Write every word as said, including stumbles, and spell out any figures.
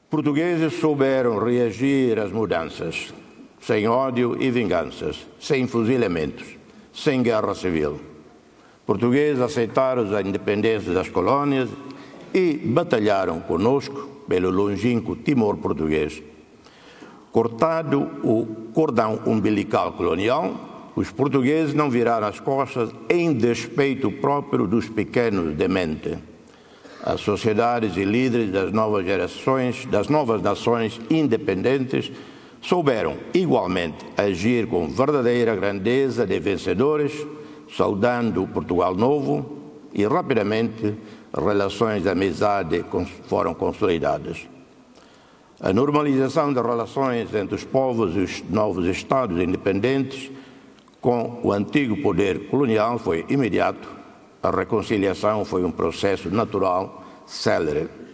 Portugueses souberam reagir às mudanças, sem ódio e vinganças, sem fuzilamentos, sem guerra civil. Portugueses aceitaram a independência das colónias e batalharam conosco pelo longínquo Timor português. Cortado o cordão umbilical colonial, os portugueses não viraram as costas em despeito próprio dos pequenos de mente. As sociedades e líderes das novas gerações, das novas nações independentes, souberam igualmente agir com verdadeira grandeza de vencedores, saudando o Portugal novo, e rapidamente relações de amizade foram consolidadas. A normalização das relações entre os povos e os novos Estados independentes com o antigo poder colonial foi imediato. A reconciliação foi um processo natural, célere.